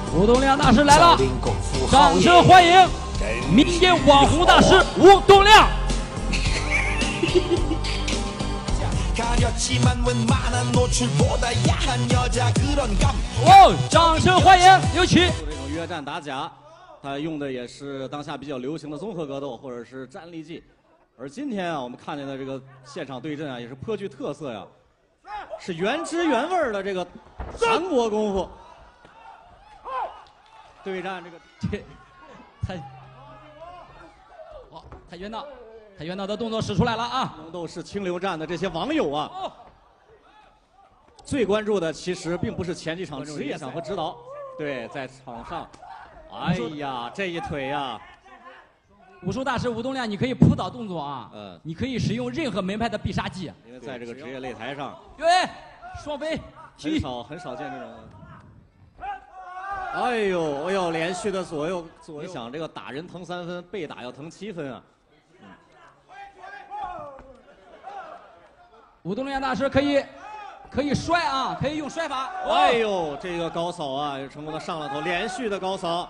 吴东亮大师来了，掌声欢迎民间网红大师吴东亮。哦，掌声欢迎，有请。 这种约战打假，他用的也是当下比较流行的综合格斗或者是站立技。而今天啊，我们看见的这个现场对阵啊，也是颇具特色呀，是原汁原味的这个韩国功夫对战这个跆拳道的动作使出来了啊！ 能斗士清流战的这些网友啊，最关注的其实并不是前几场职业场和指导，对，在场上，哎呀，这一腿呀！ 武术大师吴东亮，你可以扑倒动作啊，你可以使用任何门派的必杀技， 因为在这个职业擂台上， 对，双飞， 很少见这种。哎呦，连续的左右，你想这个打人疼3分，被打要疼7分啊！ 吴东亮大师可以摔啊，可以用摔法。 哎呦，这个高扫啊，成功的上了头，连续的高扫。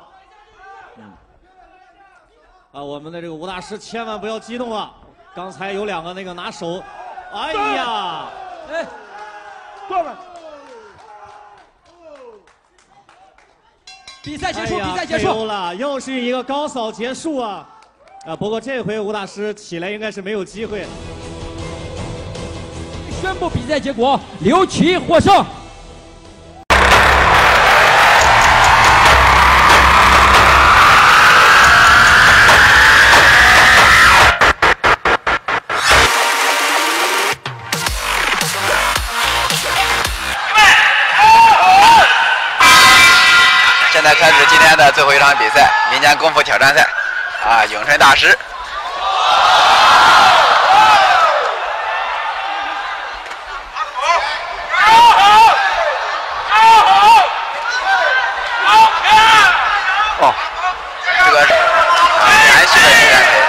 我们的这个吴大师千万不要激动啊！刚才有2个那个拿手，哎呀， 过来。比赛结束，比赛结束了，又是一个高扫结束啊！不过这回吴大师起来应该是没有机会。 宣布比赛结果，刘琦获胜。 现在开始今天的最后一场比赛，民间功夫挑战赛，咏春大师。哦，这个是连续的连腿。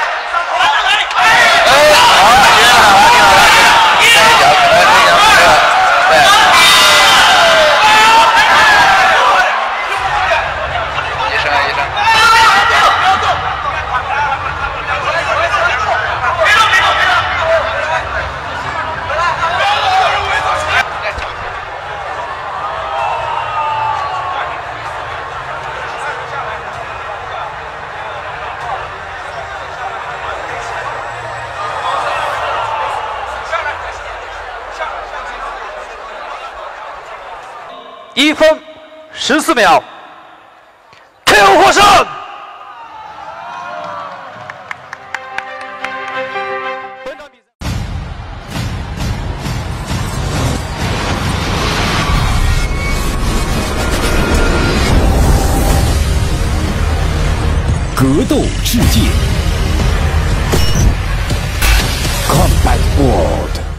好，接了，这一脚可能是想这个，对。1分14秒 ，KO 获胜。本场比赛， 格斗世界 ，Combat World。